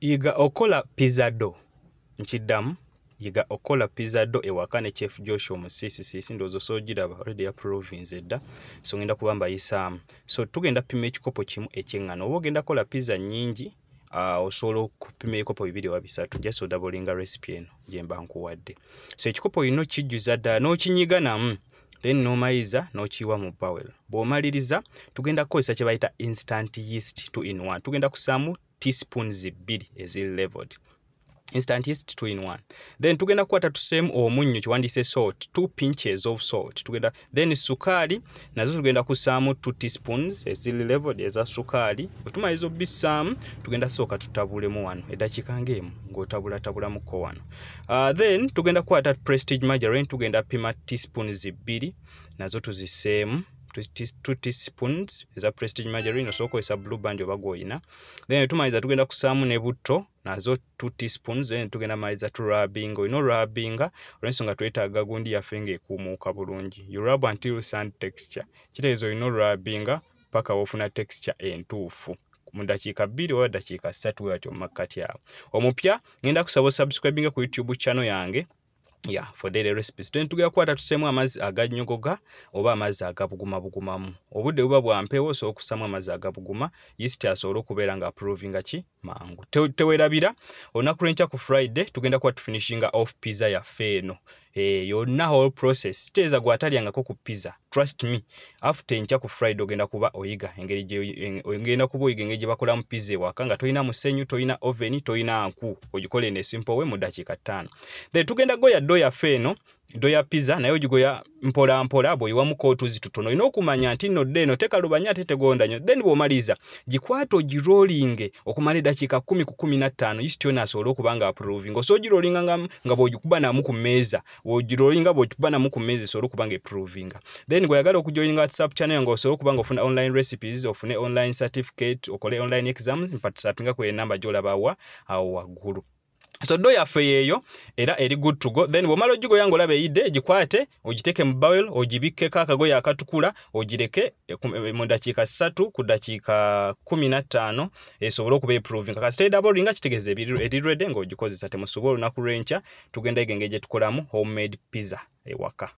Yiga okola pizza dough. Nchiddamu yiga okola pizza dough ewaka ne Chef Joshua Musisi ndozo sogiraba already ya province edda so ngenda kubamba yisaamu. So tugenda pima ekikopo kimu ekyengano. Oba ogenda kola pizza nyingi osobola okupima ebikopo 2 oba 3 just odabolinga recipe eno gyemba nkuwadde. So ekikopo kino kijjuza ddala n'okinyiga namu then nomayiza n'okiwa mu bowel. Bw'omaliriza tugenda kukozesa kye bayita instant yeast 2 in 1. Tugenda kusaamu teaspoons 2 ezili leveled. Instant yeast 2 in 1. Then tugenda kukwata tuseemu omunnyo kiwandiise salt, 2 pinches of salt. Tugenda then sukaali nazo tugenda kusaamu 2 teaspoons ezili leveled eza sukaali. Otumaliza obisaamu tugenda sooka tutabulemu wano eddakiika ng'emu ng'otabulamuko wano. Then tugenda kukwata Prestige margarine tugenda pima teaspoons 2 nazo tuziseemu. 2 teaspoons eza Prestige margarine osooka okozesa blue band oba gw'olina. Then tumaliza tugenda kusaamu ne butto nazo 2 teaspoons then tugenda maliza turabinga. Olina olwabinga olw'ensonga twetaaga gundi yaffe ng'ekuumuuka bulungi. You rub until sand texture. Kitegeeza olina olwabinga paka wofuna texture entuufu. Mu dakiika 2 oba dakiika 3 bw'atyo mu makkati awo. Omupya ngenda kusaba subscribing ku YouTube channel yange. Yeah, for daily recipes. Then tugenda kukwata tuseemu amazzi agannyogoga oba amazzi agabugumamu. Obudde buba bwa mpewo osobola okusaamu amazzi agabuguma. Yeast asobola okubeera nga approvinga ki mangu. Teweerabira olunaku lw'enkya ku Friday tugenda kuba tufinishinga off pizza yaffe eno. Yonna whole process teeza gwatalyangako ku pizza. Trust me, after enkya ku Friday ogenda kuba oyiga engeri gye bakolamu pizza ewaka nga tolina musenyu, tolina oven, tolina nku. Ogikole ne simple way mu dakiika 5. Then tugenda goya dough yaffe eno, dough ya pizza nayo ogigoya mpola mpola bw'oyiwamuko otuzi tutono. Olina okumanya nti nno ddeno tekalubanya ate tegonda nnyo. Then bw'omaliza gikwate ogirollinge okumala eddakiika 10 ku 15 yeast yonna asobola okuba nga approving. Osobola ogirollinga nga bw'ogikuba namu ku mmeeza. Bw'ogirollinga bw'ogikuba namu ku mmeeza esobola okuba nga approvinga. Then bw'oyagala okujoininga WhatsApp channel yange osobola okuba nga ofuna online recipes, ofune online certificate, okole online exam, mpatisapinga ku enamba gy'olaba awo waggulu. So dough yaffe yeeyo era eri good to go. Then bw'omala ogigoya ng'olaba eyidde gikwate ogiteeke mu bowel ogibikkeko akagoye akatukula ogireke mu dakiika 3 ku dakiika 15 esobole okuba approving. Kasita eddabolinga kitegeeza eri ready ng'ogikozesa. Temusobola olunaku lw'enkya tugenda engeri gye tukolamu homemade pizza ewaka.